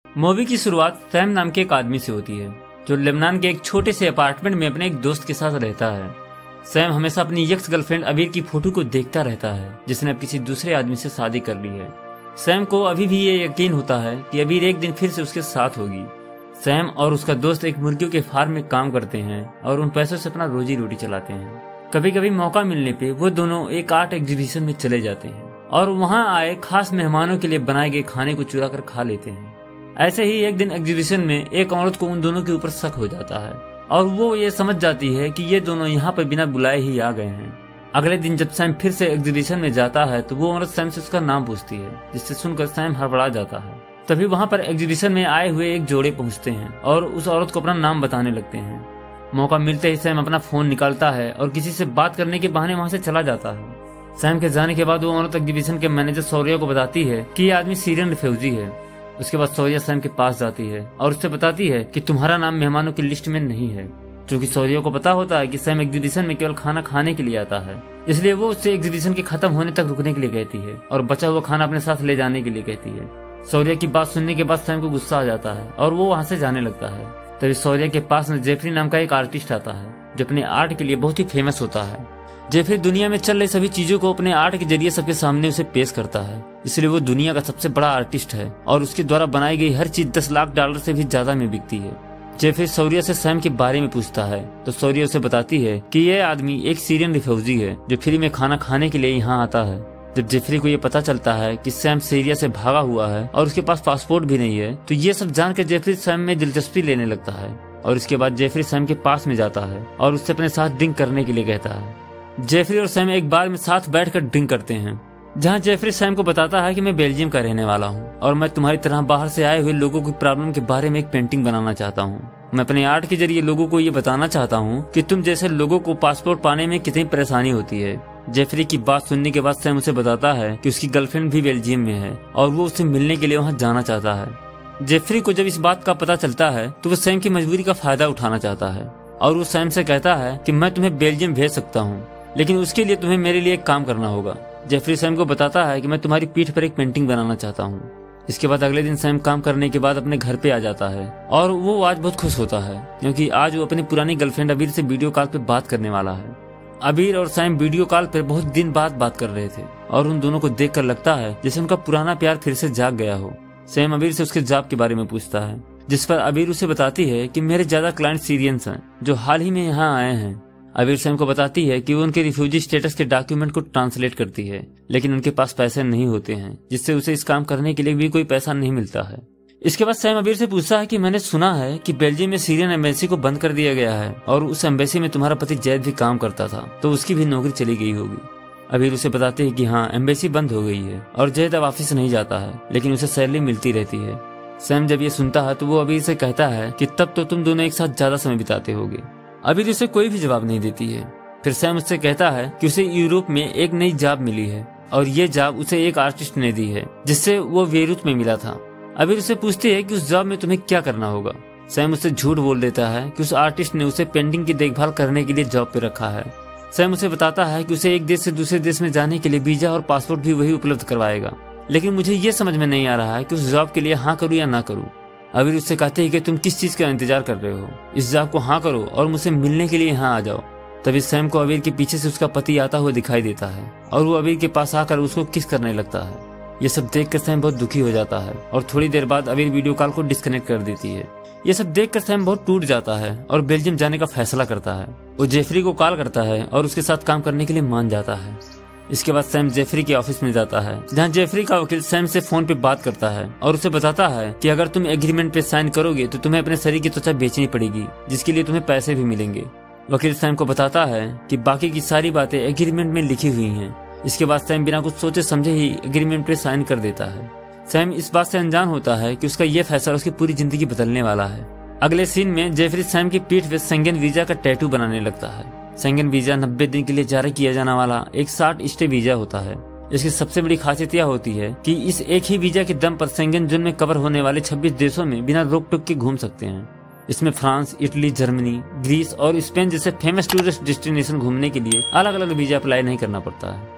Movie की शुरुआत Sam नाम के एक आदमी से होती है जो लेबनान के एक छोटे से अपार्टमेंट में अपने एक दोस्त के साथ रहता है। सैम हमेशा अपनी एक्स गर्लफ्रेंड अबीर की फोटो को देखता रहता है जिसने अब किसी दूसरे आदमी से शादी कर ली है। सैम को अभी भी ये यकीन होता है कि अबीर एक दिन फिर से उसके साथ होगी। सैम और उसका दोस्त एक मुर्गियों के फार्म में काम करते हैं और उन पैसों से अपना रोजी रोटी चलाते हैं। कभी कभी मौका मिलने पे वो दोनों एक आर्ट एग्जीबिशन में चले जाते हैं और वहाँ आए खास मेहमानों के लिए बनाए गए खाने को चुरा कर खा लेते हैं। ऐसे ही एक दिन एग्जीबिशन में एक औरत को उन दोनों के ऊपर शक हो जाता है और वो ये समझ जाती है कि ये दोनों यहाँ पर बिना बुलाए ही आ गए हैं। अगले दिन जब सैम फिर से एग्जीबिशन में जाता है तो वो औरत सैम से उसका नाम पूछती है, जिससे सुनकर सैम हड़बड़ा जाता है। तभी वहाँ पर एग्जीबिशन में आए हुए एक जोड़े पहुँचते हैं और उस औरत को अपना नाम बताने लगते हैं। मौका मिलते ही सैम अपना फोन निकालता है और किसी से बात करने के बहाने वहाँ से चला जाता है। सैम के जाने के बाद वो औरत एग्जीबिशन के मैनेजर शौर्य को बताती है कि ये आदमी सीरियन रिफ्यूजी है। उसके बाद शौर्य सैम के पास जाती है और उससे बताती है कि तुम्हारा नाम मेहमानों की लिस्ट में नहीं है। क्योंकि शौर्य को पता होता है कि सैम एग्जीबिशन में केवल खाना खाने के लिए आता है, इसलिए वो उससे एग्जीबिशन के खत्म होने तक रुकने के लिए कहती है और बचा हुआ खाना अपने साथ ले जाने के लिए कहती है। शौर्य की बात सुनने के बाद सैम को गुस्सा आ जाता है और वो वहाँ से जाने लगता है। तभी शौर्य के पास में जेफरी नाम का एक आर्टिस्ट आता है जो अपने आर्ट के लिए बहुत ही फेमस होता है। जेफरी दुनिया में चल रही सभी चीजों को अपने आर्ट के जरिए सबके सामने उसे पेश करता है, इसलिए वो दुनिया का सबसे बड़ा आर्टिस्ट है और उसके द्वारा बनाई गई हर चीज $10 लाख से भी ज्यादा में बिकती है। जेफरी शौर्य से सैम के बारे में पूछता है तो शौर्य उसे बताती है कि यह आदमी एक सीरियन रिफ्यूजी है जो फ्री में खाना खाने के लिए यहाँ आता है। जब जेफरी को ये पता चलता है कि सैम सीरिया से भागा हुआ है और उसके पास पासपोर्ट भी नहीं है तो ये सब जानकर जेफरी सैम में दिलचस्पी लेने लगता है और इसके बाद जेफरी सैम के पास में जाता है और उससे अपने साथ ड्रिंक करने के लिए कहता है। जेफरी और सैम एक बार में साथ बैठकर ड्रिंक करते हैं, जहां जेफरी सैम को बताता है कि मैं बेल्जियम का रहने वाला हूं और मैं तुम्हारी तरह बाहर से आए हुए लोगों की प्रॉब्लम के बारे में एक पेंटिंग बनाना चाहता हूं। मैं अपने आर्ट के जरिए लोगों को ये बताना चाहता हूं कि तुम जैसे लोगों को पासपोर्ट पाने में कितनी परेशानी होती है। जेफरी की बात सुनने के बाद सैम उसे बताता है कि उसकी गर्लफ्रेंड भी बेल्जियम में है और वो उससे मिलने के लिए वहाँ जाना चाहता है। जेफरी को जब इस बात का पता चलता है तो वो सैम की मजबूरी का फायदा उठाना चाहता है और वो सैम से कहता है कि मैं तुम्हें बेल्जियम भेज सकता हूँ, लेकिन उसके लिए तुम्हें मेरे लिए एक काम करना होगा। जेफरी सैम को बताता है कि मैं तुम्हारी पीठ पर एक पेंटिंग बनाना चाहता हूँ। इसके बाद अगले दिन सैम काम करने के बाद अपने घर पे आ जाता है और वो आज बहुत खुश होता है क्योंकि आज वो अपनी पुरानी गर्लफ्रेंड अबीर से वीडियो कॉल पे बात करने वाला है। अबीर और सैम वीडियो कॉल पे बहुत दिन बाद बात कर रहे थे और उन दोनों को देखकर लगता है जैसे उनका पुराना प्यार फिर से जाग गया हो। सैम अबीर से उसके जॉब के बारे में पूछता है, जिस पर अबीर उसे बताती है कि मेरे ज्यादा क्लाइंट सीरियंस हैं जो हाल ही में यहाँ आए हैं। अबीर सैम को बताती है कि वो उनके रिफ्यूजी स्टेटस के डॉक्यूमेंट को ट्रांसलेट करती है, लेकिन उनके पास पैसे नहीं होते हैं, जिससे उसे इस काम करने के लिए भी कोई पैसा नहीं मिलता है। इसके बाद सैम अबीर से पूछता है कि मैंने सुना है कि बेल्जियम में सीरियन एम्बेसी को बंद कर दिया गया है और उस एम्बेसी में तुम्हारा पति जैद भी काम करता था, तो उसकी भी नौकरी चली गई होगी। अबीर उसे बताते है कि हाँ, एम्बेसी बंद हो गई है और जैद अब ऑफिस नहीं जाता है, लेकिन उसे सैलरी मिलती रहती है। सैम जब ये सुनता है तो वो अबीर से कहता है कि तब तो तुम दोनों एक साथ ज्यादा समय बिताते होगे। अबीर उसे कोई भी जवाब नहीं देती है। फिर सैम उससे कहता है कि उसे यूरोप में एक नई जॉब मिली है और ये जॉब उसे एक आर्टिस्ट ने दी है जिससे वो बेरूत में मिला था। अबीर उससे पूछती है कि उस जॉब में तुम्हें क्या करना होगा। सैम उससे झूठ बोल देता है कि उस आर्टिस्ट ने उसे पेंटिंग की देखभाल करने के लिए जॉब पे रखा है। सैम उसे बताता है कि उसे एक देश से दूसरे देश में जाने के लिए वीजा और पासपोर्ट भी वही उपलब्ध करवाएगा, लेकिन मुझे ये समझ में नहीं आ रहा है कि उस जॉब के लिए हाँ करूँ या ना करूँ। अबीर उससे कहते हैं कि तुम किस चीज का इंतजार कर रहे हो, इस जॉब को हाँ करो और मुझसे मिलने के लिए यहाँ आ जाओ। तभी सैम को अबीर के पीछे से उसका पति आता हुआ दिखाई देता है और वो अबीर के पास आकर उसको किस करने लगता है। ये सब देखकर सैम बहुत दुखी हो जाता है और थोड़ी देर बाद अबीर वीडियो कॉल को डिस्कनेक्ट कर देती है। ये सब देखकर सैम बहुत टूट जाता है और बेल्जियम जाने का फैसला करता है। वो जेफरी को कॉल करता है और उसके साथ काम करने के लिए मान जाता है। इसके बाद सैम जेफरी के ऑफिस में जाता है, जहाँ जेफरी का वकील सैम से फोन पे बात करता है और उसे बताता है कि अगर तुम एग्रीमेंट पे साइन करोगे तो तुम्हें अपने शरीर की त्वचा बेचनी पड़ेगी, जिसके लिए तुम्हें पैसे भी मिलेंगे। वकील सैम को बताता है कि बाकी की सारी बातें एग्रीमेंट में लिखी हुई हैं। इसके बाद सैम बिना कुछ सोचे समझे ही एग्रीमेंट पे साइन कर देता है। सैम इस बात से अनजान होता है कि उसका ये फैसला उसकी पूरी जिंदगी बदलने वाला है। अगले सीन में जेफरी सैम की पीठ पे शेंगेन वीजा का टैटू बनाने लगता है। शेंगेन वीजा 90 दिन के लिए जारी किया जाने वाला एक 60 स्टे वीजा होता है। इसकी सबसे बड़ी खासियत यह होती है कि इस एक ही वीजा के दम पर शेंगेन जोन में कवर होने वाले 26 देशों में बिना रोक टोक के घूम सकते हैं। इसमें फ्रांस, इटली, जर्मनी, ग्रीस और स्पेन जैसे फेमस टूरिस्ट डेस्टिनेशन घूमने के लिए अलग अलग वीजा अप्लाई नहीं करना पड़ता है।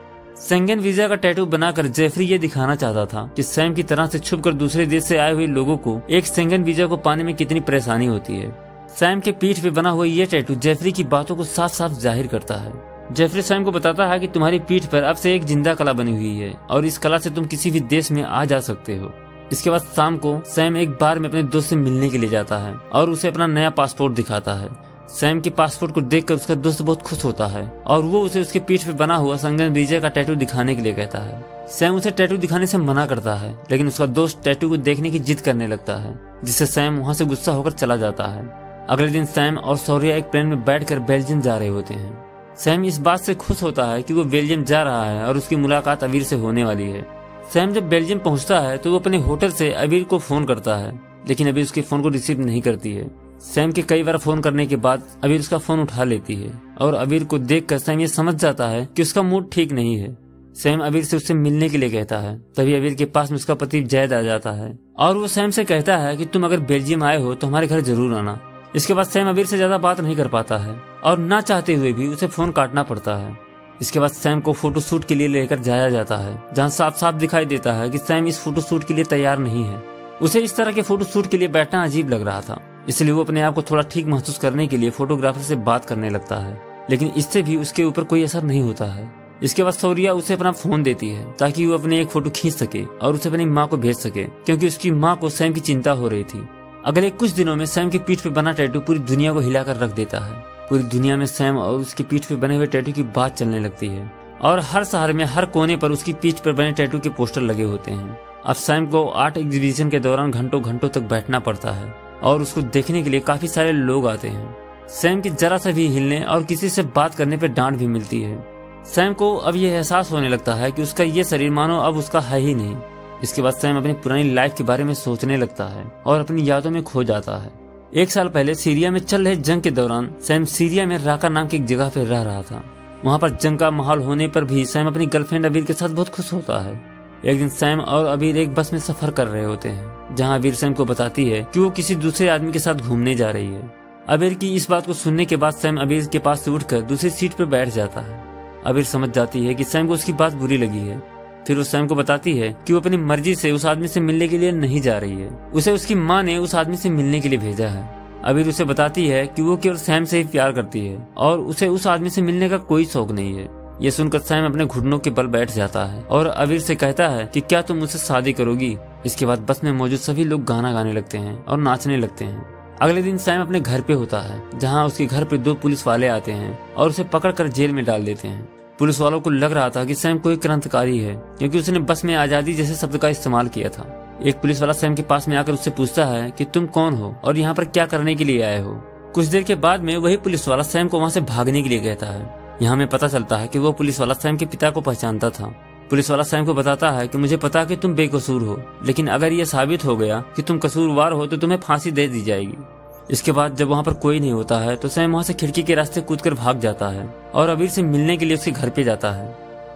शेंगेन वीजा का टैटू बनाकर जेफरी ये दिखाना चाहता था कि सैम की तरह से छुपकर दूसरे देश से आए हुए लोगों को एक शेंगेन वीजा को पाने में कितनी परेशानी होती है। सैम के पीठ पे बना हुआ ये टैटू जेफरी की बातों को साफ साफ जाहिर करता है। जेफरी सैम को बताता है कि तुम्हारी पीठ पर अब से एक जिंदा कला बनी हुई है और इस कला से तुम किसी भी देश में आ जा सकते हो। इसके बाद शाम को सैम एक बार में अपने दोस्त से मिलने के लिए जाता है और उसे अपना नया पासपोर्ट दिखाता है। सैम के पासपोर्ट को देखकर उसका दोस्त बहुत खुश होता है और वो उसे उसके पीठ पे बना हुआ शेंगेन वीजा का टैटू दिखाने के लिए कहता है। सैम उसे टैटू दिखाने से मना करता है, लेकिन उसका दोस्त टैटू को देखने की जिद करने लगता है, जिससे सैम वहाँ से गुस्सा होकर चला जाता है। अगले दिन सैम और शौर्या एक प्लेन में बैठकर बेल्जियम जा रहे होते हैं। सैम इस बात से खुश होता है कि वो बेल्जियम जा रहा है और उसकी मुलाकात अबीर से होने वाली है। सैम जब बेल्जियम पहुंचता है तो वो अपने होटल से अबीर को फोन करता है, लेकिन अबीर उसके फोन को रिसीव नहीं करती है। सैम के कई बार फोन करने के बाद अबीर उसका फोन उठा लेती है और अबीर को देखकर सैम ये समझ जाता है कि उसका मूड ठीक नहीं है। सैम अबीर से उससे मिलने के लिए कहता है। तभी अबीर के पास में उसका पति जैद आ जाता है और वो सैम से कहता है कि तुम अगर बेल्जियम आए हो तो हमारे घर जरूर आना। इसके बाद सैम अबीर से ज्यादा बात नहीं कर पाता है और ना चाहते हुए भी उसे फोन काटना पड़ता है। इसके बाद सैम को फोटोशूट के लिए लेकर जाया जाता है, जहाँ साफ साफ दिखाई देता है कि सैम इस फोटोशूट के लिए तैयार नहीं है। उसे इस तरह के फोटोशूट के लिए बैठना अजीब लग रहा था, इसलिए वो अपने आप को थोड़ा ठीक महसूस करने के लिए फोटोग्राफर से बात करने लगता है, लेकिन इससे भी उसके ऊपर कोई असर नहीं होता है। इसके बाद शौर्या उसे अपना फोन देती है ताकि वो अपने एक फोटो खींच सके और उसे अपनी माँ को भेज सके, क्योंकि उसकी माँ को सैम की चिंता हो रही थी। अगले कुछ दिनों में सैम की पीठ पे बना टैटू पूरी दुनिया को हिलाकर रख देता है। पूरी दुनिया में सैम और उसकी पीठ पे बने हुए टैटू की बात चलने लगती है और हर शहर में हर कोने पर उसकी पीठ पर बने टैटू के पोस्टर लगे होते हैं। अब सैम को आर्ट एग्जीबिशन के दौरान घंटों घंटों तक बैठना पड़ता है और उसको देखने के लिए काफी सारे लोग आते हैं। सैम की जरा सा भी हिलने और किसी से बात करने पर डांट भी मिलती है। सैम को अब यह एहसास होने लगता है कि उसका ये शरीर मानो अब उसका है ही नहीं। इसके बाद सैम अपनी पुरानी लाइफ के बारे में सोचने लगता है और अपनी यादों में खो जाता है। 1 साल पहले सीरिया में चल रहे जंग के दौरान सैम सीरिया में राका नाम की एक जगह पर रह रहा था। वहाँ पर जंग का माहौल होने पर भी सैम अपनी गर्लफ्रेंड अबीर के साथ बहुत खुश होता है। एक दिन सैम और अबीर एक बस में सफर कर रहे होते हैं, जहाँ अबीर सैम को बताती है कि वो किसी दूसरे आदमी के साथ घूमने जा रही है। अबीर की इस बात को सुनने के बाद सैम अबीर के पास से उठकर दूसरी सीट पर बैठ जाता है। अबीर समझ जाती है कि सैम को उसकी बात बुरी लगी है। फिर वो सैम को बताती है कि वो अपनी मर्जी से उस आदमी से मिलने के लिए नहीं जा रही है, उसे उसकी माँ ने उस आदमी से मिलने के लिए भेजा है। अबीर उसे बताती है कि वो केवल सैम से ही प्यार करती है और उसे उस आदमी से मिलने का कोई शौक नहीं है। ये सुनकर सैम अपने घुटनों के बल बैठ जाता है और अबीर से कहता है कि क्या तुम मुझसे शादी करोगी। इसके बाद बस में मौजूद सभी लोग गाना गाने लगते हैं और नाचने लगते हैं। अगले दिन सैम अपने घर पे होता है, जहाँ उसके घर पे 2 पुलिस वाले आते हैं और उसे पकड़कर जेल में डाल देते हैं। पुलिस वालों को लग रहा था कि सैम कोई क्रांतिकारी है, क्योंकि उसने बस में आजादी जैसे शब्द का इस्तेमाल किया था। एक पुलिस वाला सैम के पास में आकर उससे पूछता है कि तुम कौन हो और यहाँ पर क्या करने के लिए आए हो। कुछ देर के बाद में वही पुलिस वाला सैम को वहाँ से भागने के लिए कहता है। यहाँ में पता चलता है कि वो पुलिस वाला सैम के पिता को पहचानता था। पुलिस वाला सैम को बताता है कि मुझे पता है कि तुम बेकसूर हो, लेकिन अगर ये साबित हो गया कि तुम कसूरवार हो तो तुम्हें फांसी दे दी जाएगी। इसके बाद जब वहाँ पर कोई नहीं होता है तो सैम वहाँ से खिड़की के रास्ते कूदकर भाग जाता है और अबीर से मिलने के लिए उसके घर पे जाता है।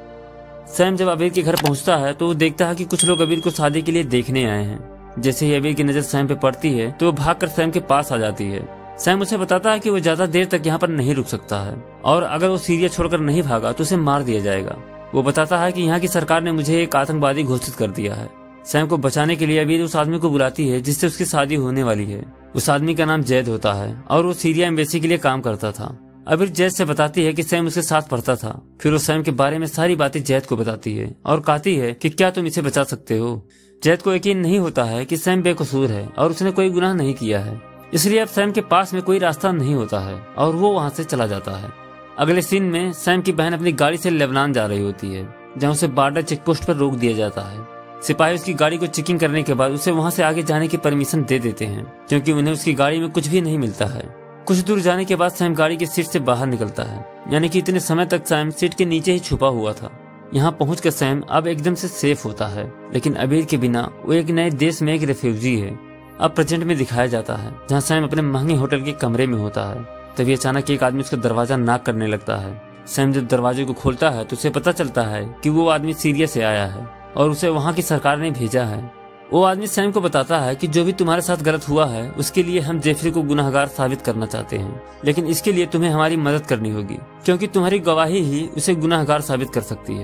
सैम जब अबीर के घर पहुँचता है तो वो देखता है कि कुछ लोग अबीर को शादी के लिए देखने आए हैं। जैसे ही अबीर की नजर सैम पे पड़ती है तो वो भागकर सैम के पास आ जाती है। सैम उसे बताता है कि वो ज्यादा देर तक यहाँ पर नहीं रुक सकता है और अगर वो सीरिया छोड़कर नहीं भागा तो उसे मार दिया जाएगा। वो बताता है कि यहाँ की सरकार ने मुझे एक आतंकवादी घोषित कर दिया है। सैम को बचाने के लिए अबीर उस आदमी को बुलाती है जिससे उसकी शादी होने वाली है। उस आदमी का नाम जैद होता है और वो सीरिया एम्बेसी के लिए काम करता था। अबीर जैद से बताती है कि सैम उसके साथ पढ़ता था। फिर वो सैम के बारे में सारी बातें जैद को बताती है और कहती है कि क्या तुम इसे बचा सकते हो। जैद को यकीन नहीं होता है कि सैम बेकसूर है और उसने कोई गुनाह नहीं किया है, इसलिए अब सैम के पास में कोई रास्ता नहीं होता है और वो वहाँ से चला जाता है। अगले सीन में सैम की बहन अपनी गाड़ी से लेबनान जा रही होती है, जहाँ उसे बॉर्डर चेकपोस्ट पर रोक दिया जाता है। सिपाही उसकी गाड़ी को चेकिंग करने के बाद उसे वहाँ से आगे जाने की परमिशन दे देते हैं, क्योंकि उन्हें उसकी गाड़ी में कुछ भी नहीं मिलता है। कुछ दूर जाने के बाद सैम गाड़ी की सीट से बाहर निकलता है, यानी कि इतने समय तक सैम सीट के नीचे ही छुपा हुआ था। यहाँ पहुंचकर सैम अब एकदम से सेफ होता है, लेकिन अबीर के बिना वो एक नए देश में एक रेफ्यूजी है। अब प्रेजेंट में दिखाया जाता है, जहाँ सैम अपने महंगे होटल के कमरे में होता है। तभी अचानक एक आदमी उसका दरवाजा नॉक करने लगता है। सैम जब दरवाजे को खोलता है तो उसे पता चलता है कि वो आदमी सीरिया से आया है और उसे वहाँ की सरकार ने भेजा है। वो आदमी सैम को बताता है कि जो भी तुम्हारे साथ गलत हुआ है उसके लिए हम जेफरी को गुनाहगार साबित करना चाहते हैं, लेकिन इसके लिए तुम्हें हमारी मदद करनी होगी, क्योंकि तुम्हारी गवाही ही उसे गुनाहगार साबित कर सकती है।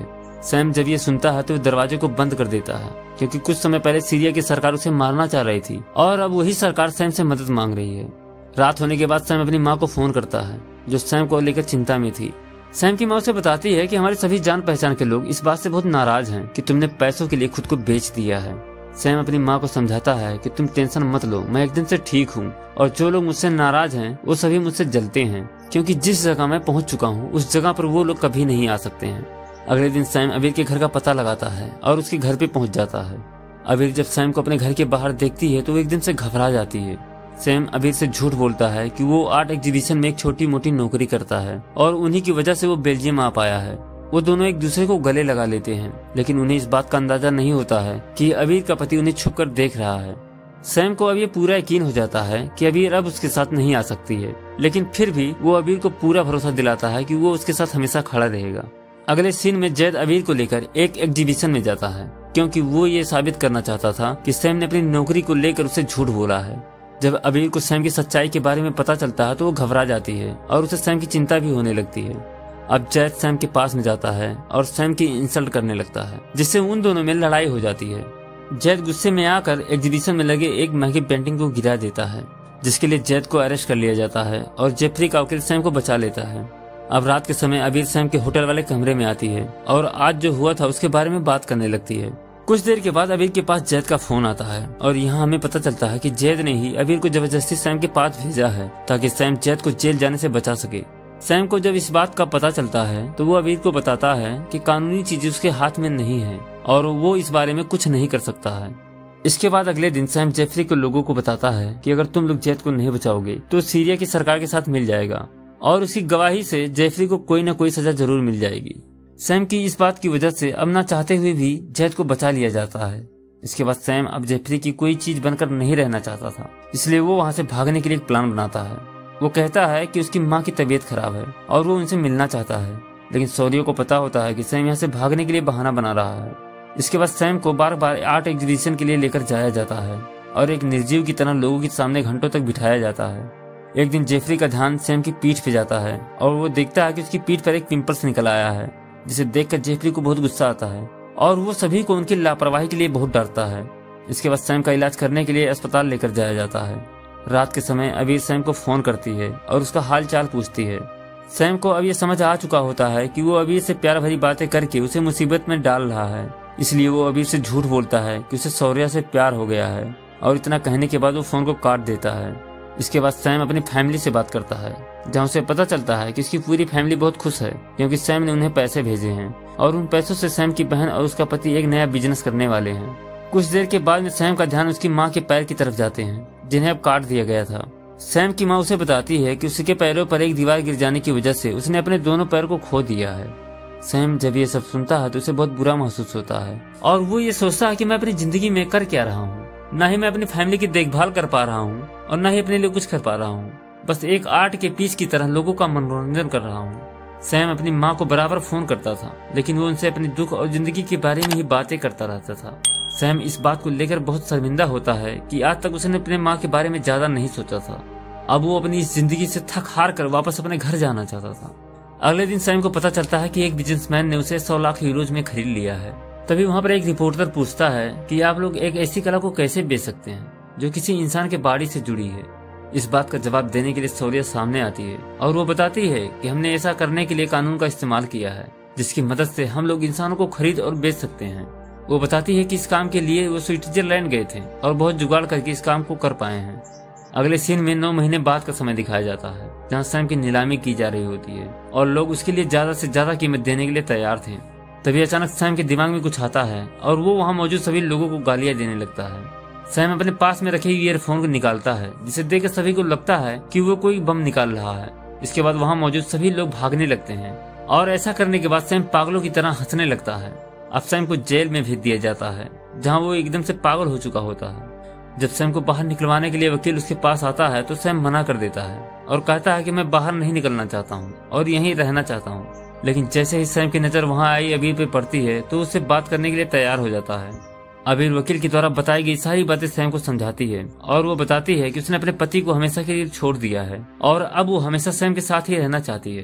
सैम जब ये सुनता है तो दरवाजे को बंद कर देता है, क्योंकि कुछ समय पहले सीरिया की सरकार उसे मारना चाह रही थी और अब वही सरकार सैम से मदद मांग रही है। रात होने के बाद सैम अपनी माँ को फोन करता है, जो सैम को लेकर चिंता में थी। सैम की माँ उसे बताती है कि हमारे सभी जान पहचान के लोग इस बात से बहुत नाराज हैं कि तुमने पैसों के लिए खुद को बेच दिया है। सैम अपनी माँ को समझाता है कि तुम टेंशन मत लो, मैं एक दिन से ठीक हूँ और जो लोग मुझसे नाराज हैं वो सभी मुझसे जलते हैं, क्योंकि जिस जगह मैं पहुँच चुका हूँ उस जगह पर वो लोग कभी नहीं आ सकते हैं। अगले दिन सैम अबीर के घर का पता लगाता है और उसके घर पे पहुंच जाता है। अबीर जब सैम को अपने घर के बाहर देखती है तो वो एकदम से घबरा जाती है। सैम अबीर से झूठ बोलता है कि वो आर्ट एग्जीबिशन में एक छोटी मोटी नौकरी करता है और उन्हीं की वजह से वो बेल्जियम आ पाया है। वो दोनों एक दूसरे को गले लगा लेते हैं, लेकिन उन्हें इस बात का अंदाजा नहीं होता है कि अबीर का पति उन्हें छुपकर देख रहा है। सैम को अब ये पूरा यकीन हो जाता है कि अबीर अब उसके साथ नहीं आ सकती है, लेकिन फिर भी वो अबीर को पूरा भरोसा दिलाता है कि वो उसके साथ हमेशा खड़ा रहेगा। अगले सीन में जैद अबीर को लेकर एक एग्जीबिशन में जाता है, क्योंकि वो ये साबित करना चाहता था कि सैम ने अपनी नौकरी को लेकर उसे झूठ बोला है। जब अबीर को सैम की सच्चाई के बारे में पता चलता है तो वो घबरा जाती है और उसे सैम की चिंता भी होने लगती है। अब जैद सैम के पास में जाता है और सैम की इंसल्ट करने लगता है, जिससे उन दोनों में लड़ाई हो जाती है। जैद गुस्से में आकर एग्जीबिशन में लगे एक महंगी पेंटिंग को गिरा देता है, जिसके लिए जैद को अरेस्ट कर लिया जाता है और जेफरी का वकील सैम को बचा लेता है। अब रात के समय अबीर सैम के होटल वाले कमरे में आती है और आज जो हुआ था उसके बारे में बात करने लगती है। कुछ देर के बाद अबीर के पास जैद का फोन आता है और यहाँ हमें पता चलता है कि जैद ने ही अबीर को जबरदस्ती सैम के पास भेजा है ताकि सैम जैद को जेल जाने से बचा सके। सैम को जब इस बात का पता चलता है तो वो अबीर को बताता है कि कानूनी चीजें उसके हाथ में नहीं है और वो इस बारे में कुछ नहीं कर सकता है। इसके बाद अगले दिन सैम जेफरी के लोगों को बताता है कि अगर तुम लोग जैद को नहीं बचाओगे तो सीरिया की सरकार के साथ मिल जाएगा और उसकी गवाही से जेफरी को कोई न कोई सजा जरूर मिल जाएगी। सैम की इस बात की वजह से अब ना चाहते हुए भी जैद को बचा लिया जाता है। इसके बाद सैम अब जेफरी की कोई चीज बनकर नहीं रहना चाहता था, इसलिए वो वहाँ से भागने के लिए एक प्लान बनाता है। वो कहता है कि उसकी माँ की तबीयत खराब है और वो उनसे मिलना चाहता है, लेकिन सौरियों को पता होता है कि सैम यहाँ से भागने के लिए बहाना बना रहा है। इसके बाद सैम को बार बार आर्ट एग्जीबिशन के लिए लेकर जाया जाता है और एक निर्जीव की तरह लोगों के सामने घंटों तक बिठाया जाता है। एक दिन जेफरी का ध्यान सैम की पीठ पे जाता है और वो देखता है कि उसकी पीठ पर एक पिंपल्स निकल आया है, जिसे देखकर जेफरी को बहुत गुस्सा आता है और वो सभी को उनकी लापरवाही के लिए बहुत डरता है। इसके बाद सैम का इलाज करने के लिए अस्पताल लेकर जाया जाता है। रात के समय अबीर सैम को फोन करती है और उसका हाल चाल पूछती है। सैम को अब ये समझ आ चुका होता है कि वो अबीर से प्यार भरी बातें करके उसे मुसीबत में डाल रहा है, इसलिए वो अबीर से झूठ बोलता है कि उसे सौर्या से प्यार हो गया है और इतना कहने के बाद वो फोन को काट देता है। इसके बाद सैम अपनी फैमिली से बात करता है, जहाँ उसे पता चलता है कि उसकी पूरी फैमिली बहुत खुश है क्योंकि सैम ने उन्हें पैसे भेजे हैं और उन पैसों से सैम की बहन और उसका पति एक नया बिजनेस करने वाले हैं। कुछ देर के बाद में सैम का ध्यान उसकी माँ के पैर की तरफ जाते हैं, जिन्हें अब काट दिया गया था। सैम की माँ उसे बताती है कि उसके पैरों पर एक दीवार गिर जाने की वजह से उसने अपने दोनों पैर को खो दिया है। सैम जब ये सब सुनता है तो उसे बहुत बुरा महसूस होता है और वो ये सोचता है कि मैं अपनी जिंदगी में कर क्या रहा हूँ। न ही मैं अपनी फैमिली की देखभाल कर पा रहा हूँ और न ही अपने लिए कुछ कर पा रहा हूँ, बस एक आर्ट के पीस की तरह लोगों का मनोरंजन कर रहा हूँ। सैम अपनी माँ को बराबर फोन करता था, लेकिन वो उनसे अपने दुख और जिंदगी के बारे में ही बातें करता रहता था। सैम इस बात को लेकर बहुत शर्मिंदा होता है कि आज तक उसने अपने माँ के बारे में ज्यादा नहीं सोचा था। अब वो अपनी इस जिंदगी से थक हार कर वापस अपने घर जाना चाहता था। अगले दिन सैम को पता चलता है कि एक बिजनेसमैन ने उसे 100 लाख यूरोज में खरीद लिया है। तभी वहाँ पर एक रिपोर्टर पूछता है कि आप लोग एक ऐसी कला को कैसे बेच सकते हैं जो किसी इंसान के बॉडी से जुड़ी है। इस बात का जवाब देने के लिए सौर्या सामने आती है और वो बताती है कि हमने ऐसा करने के लिए कानून का इस्तेमाल किया है, जिसकी मदद से हम लोग इंसानों को खरीद और बेच सकते हैं। वो बताती है कि इस काम के लिए वो स्विट्जरलैंड गए थे और बहुत जुगाड़ करके इस काम को कर पाए हैं। अगले सीन में 9 महीने बाद का समय दिखाया जाता है, जहाँ सैम की नीलामी की जा रही होती है और लोग उसके लिए ज्यादा से ज्यादा कीमत देने के लिए तैयार थे। तभी अचानक सैम के दिमाग में कुछ आता है और वो वहाँ मौजूद सभी लोगों को गालियां देने लगता है। सैम अपने पास में रखे ईयरफोन को निकालता है, जिसे देखकर सभी को लगता है कि वो कोई बम निकाल रहा है। इसके बाद वहाँ मौजूद सभी लोग भागने लगते हैं और ऐसा करने के बाद सैम पागलों की तरह हंसने लगता है। अब सैम को जेल में भेज दिया जाता है, जहाँ वो एकदम से पागल हो चुका होता है। जब सैम को बाहर निकलवाने के लिए वकील उसके पास आता है तो सैम मना कर देता है और कहता है कि मैं बाहर नहीं निकलना चाहता हूँ और यहीं रहना चाहता हूँ। लेकिन जैसे ही सैम की नजर वहाँ आई अबीर पे पड़ती है तो उससे बात करने के लिए तैयार हो जाता है। अबीर वकील के द्वारा बताई गई सारी बातें सैम को समझाती है और वो बताती है कि उसने अपने पति को हमेशा के लिए छोड़ दिया है और अब वो हमेशा सैम के साथ ही रहना चाहती है।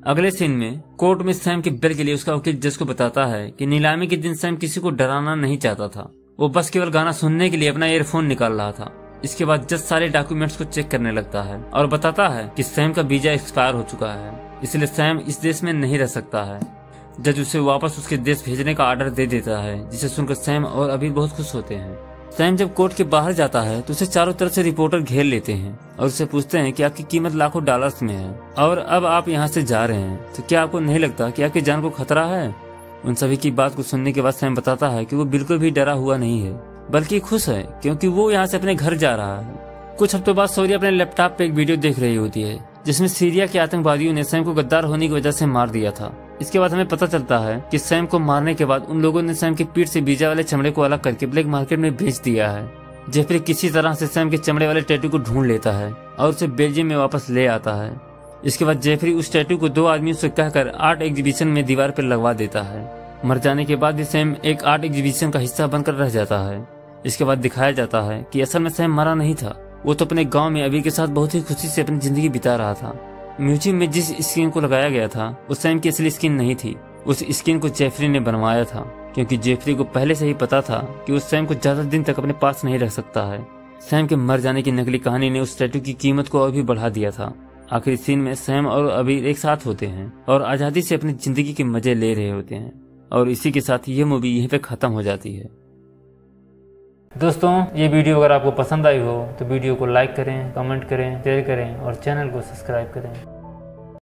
अगले सीन में कोर्ट में सैम के बेल के लिए उसका वकील जज को बताता है कि नीलामी के दिन सैम किसी को डराना नहीं चाहता था, वो बस केवल गाना सुनने के लिए अपना ईयरफोन निकाल रहा था। इसके बाद जज सारे डॉक्यूमेंट्स को चेक करने लगता है और बताता है कि सैम का वीजा एक्सपायर हो चुका है, इसलिए सैम इस देश में नहीं रह सकता है। जज उसे वापस उसके देश भेजने का ऑर्डर दे देता है, जिसे सुनकर सैम और अबीर बहुत खुश होते हैं। सैम जब कोर्ट के बाहर जाता है तो उसे चारों तरफ से रिपोर्टर घेर लेते हैं और उससे पूछते हैं कि आपकी कीमत लाखों डॉलर्स में है और अब आप यहाँ से जा रहे हैं, तो क्या आपको नहीं लगता कि आपकी जान को खतरा है? उन सभी की बात को सुनने के बाद सैम बताता है कि वो बिल्कुल भी डरा हुआ नहीं है, बल्कि खुश है, क्योंकि वो यहाँ से अपने घर जा रहा है। कुछ हफ्तों बाद शौर्य अपने लैपटॉप पे एक वीडियो देख रही होती है जिसमें सीरिया के आतंकवादियों ने सैम को गद्दार होने की वजह से मार दिया था। इसके बाद हमें पता चलता है कि सैम को मारने के बाद उन लोगों ने सैम की पीठ से वीजा वाले चमड़े को अलग करके ब्लैक मार्केट में बेच दिया है। जेफरी किसी तरह से सैम के चमड़े वाले टैटू को ढूंढ लेता है और उसे बेल्जियम में वापस ले आता है। इसके बाद जेफरी उस टैटू को 2 आदमियों से कहकर आर्ट एग्जीबिशन में दीवार पर लगवा देता है। मर जाने के बाद भी सैम एक आर्ट एग्जीबिशन का हिस्सा बनकर रह जाता है। इसके बाद दिखाया जाता है कि असल में सैम मरा नहीं था, वो तो अपने गांव में अबीर के साथ बहुत ही खुशी से अपनी जिंदगी बिता रहा था। म्यूजियम में जिस स्किन को लगाया गया था वो सैम की असली स्किन नहीं थी, उस स्किन को जेफरी ने बनवाया था, क्योंकि जेफरी को पहले से ही पता था कि उस सैम को ज्यादा दिन तक अपने पास नहीं रख सकता है। सैम के मर जाने की नकली कहानी ने उस टैटू की कीमत को और भी बढ़ा दिया था। आखिरी सीन में सैम और अबीर एक साथ होते हैं और आजादी से अपनी जिंदगी के मजे ले रहे होते हैं और इसी के साथ ये मूवी यहीं पे खत्म हो जाती है। दोस्तों, ये वीडियो अगर आपको पसंद आई हो तो वीडियो को लाइक करें, कमेंट करें, शेयर करें और चैनल को सब्सक्राइब करें।